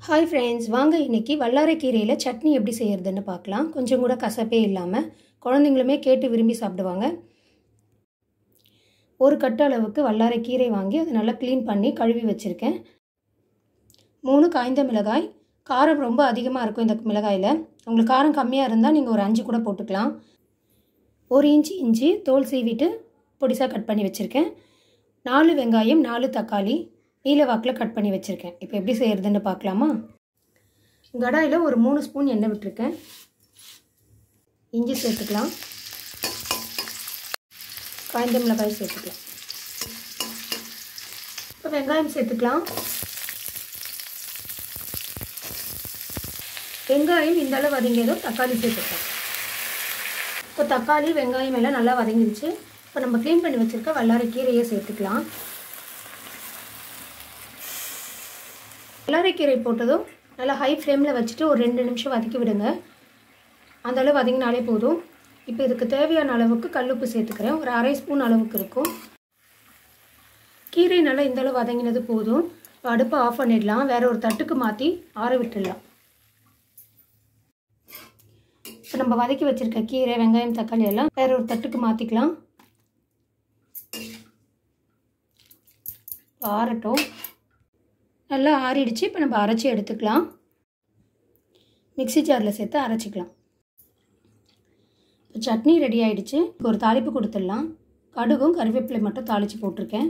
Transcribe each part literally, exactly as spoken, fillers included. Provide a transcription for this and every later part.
Hi friends, வாங்க இன்றைக்கி வல்லாரைக்கீரையில் சட்னி எப்படி செய்கிறதுன்னு பார்க்கலாம். கொஞ்சம் கூட கசப்பே இல்லாமல் குழந்தைங்களுமே கேட்டு விரும்பி சாப்பிடுவாங்க. ஒரு கட்டு அளவுக்கு வல்லாரைக்கீரை வாங்கி அதை நல்லா க்ளீன் பண்ணி கழுவி வச்சுருக்கேன். மூணு காய்ந்த மிளகாய். காரம் ரொம்ப அதிகமாக இருக்கும் இந்த மிளகாயில். உங்களுக்கு காரம் கம்மியாக இருந்தால் நீங்கள் ஒரு அஞ்சு கூட போட்டுக்கலாம். ஒரு இன்ச்சு இஞ்சி தோல் சீவிட்டு பொடிசாக கட் பண்ணி வச்சுருக்கேன். நாலு வெங்காயம், நாலு தக்காளி நீல வாக்கில் கட் பண்ணி வச்சுருக்கேன். இப்போ எப்படி செய்கிறதுன்னு பார்க்கலாமா? கடாயில் ஒரு மூணு ஸ்பூன் எண்ணெய் விட்டுருக்கேன். இஞ்சி சேர்த்துக்கலாம். காய்ந்த மிளகாய் சேர்த்துக்கலாம். இப்போ வெங்காயம் சேர்த்துக்கலாம். வெங்காயம் இந்த அளவு வதங்கியதும் தக்காளி சேர்த்துக்கலாம். இப்போ தக்காளி வெங்காயம் எல்லாம் நல்லா வதங்கிடுச்சு. இப்போ நம்ம க்ளீன் பண்ணி வச்சுருக்க வல்லாரைக்கீரையை சேர்த்துக்கலாம். வல்லாரைக்கீரை போட்டதும் நல்லா ஹை ஃப்ளேமில் வச்சுட்டு ஒரு ரெண்டு நிமிஷம் வதக்கி விடுங்க. அந்த அளவு வதங்கினாலே போதும். இப்போ இதுக்கு தேவையான அளவுக்கு கல்லுப்பு சேர்த்துக்கிறேன். ஒரு அரை ஸ்பூன் அளவுக்கு இருக்கும். கீரை நல்லா இந்த அளவு வதங்கினது போதும். இப்போ அடுப்பை ஆஃப் பண்ணிடலாம். வேறு ஒரு தட்டுக்கு மாற்றி ஆற விட்டுடலாம். இப்போ நம்ம வதக்கி வச்சுருக்க கீரை, வெங்காயம், தக்காளி எல்லாம் வேற ஒரு தட்டுக்கு மாற்றிக்கலாம். ஆறட்டும். நல்லா ஆறிடுச்சு. இப்போ நம்ம அரைச்சி எடுத்துக்கலாம். மிக்சி ஜாரில் சேர்த்து அரைச்சிக்கலாம். இப்போ சட்னி ரெடி ஆகிடுச்சு. இப்போ ஒரு தாளிப்பு கொடுத்துடலாம். கடுகும் கருவேப்பிலை மட்டும் தாளித்து போட்டிருக்கேன்.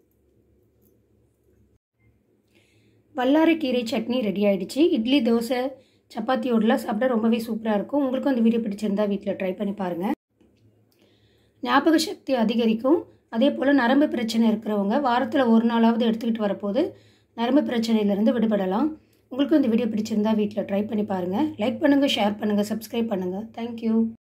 வல்லாரைக்கீரை சட்னி ரெடி ஆகிடுச்சு. இட்லி, தோசை, சப்பாத்தியோடலாம் சாப்பிட்டா ரொம்பவே சூப்பராக இருக்கும். உங்களுக்கும் அந்த வீடியோ பிடிச்சிருந்தா வீட்டில் ட்ரை பண்ணி பாருங்கள். ஞாபக சக்தி அதிகரிக்கும். அதே போல் நரம்பு பிரச்சனை இருக்கிறவங்க வாரத்தில் ஒரு நாளாவது எடுத்துக்கிட்டு வரப்போது நரம்பு பிரச்சனையிலேருந்து விடுபடலாம். உங்களுக்கும் இந்த வீடியோ பிடிச்சிருந்தா வீட்டில் ட்ரை பண்ணி பாருங்கள். லைக் பண்ணுங்கள், ஷேர் பண்ணுங்கள், சப்ஸ்கிரைப் பண்ணுங்கள். தேங்க்யூ.